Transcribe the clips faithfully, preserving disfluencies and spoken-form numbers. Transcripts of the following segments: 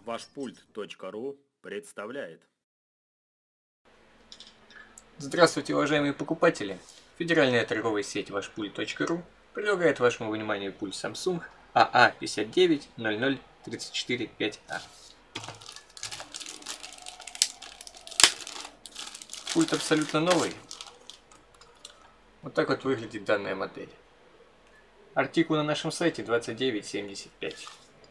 Вашпульт точка ру представляет. Здравствуйте, уважаемые покупатели! Федеральная торговая сеть Вашпульт точка ру предлагает вашему вниманию пульт Samsung а а пятьдесят девять ноль ноль тридцать четыре пять а. Пульт абсолютно новый. Вот так вот выглядит данная модель. Артикул на нашем сайте двадцать девять семьдесят пять.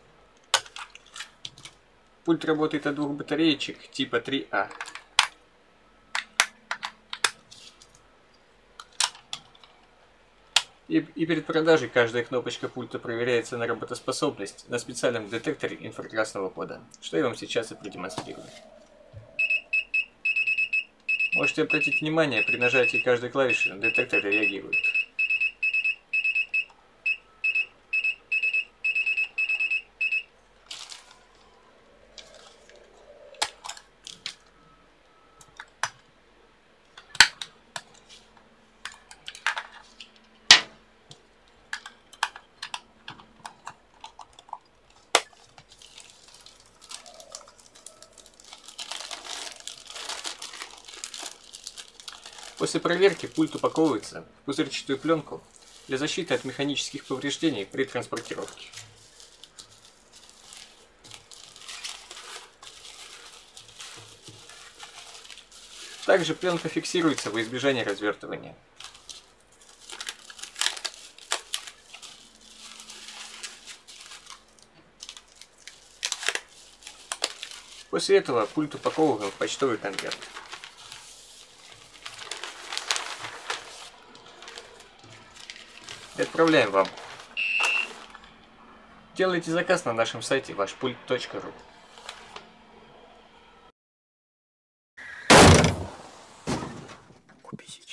Пульт работает от двух батареечек типа три а. И, и перед продажей каждая кнопочка пульта проверяется на работоспособность на специальном детекторе инфракрасного кода, что я вам сейчас и продемонстрирую. Можете обратить внимание, при нажатии каждой клавиши детектор реагирует. После проверки пульт упаковывается в пузырчатую пленку для защиты от механических повреждений при транспортировке. Также пленка фиксируется во избежание развертывания. После этого пульт упаковываем в почтовый конверт. И отправляем вам. Делайте заказ на нашем сайте Вашпульт точка ру. Купи сейчас.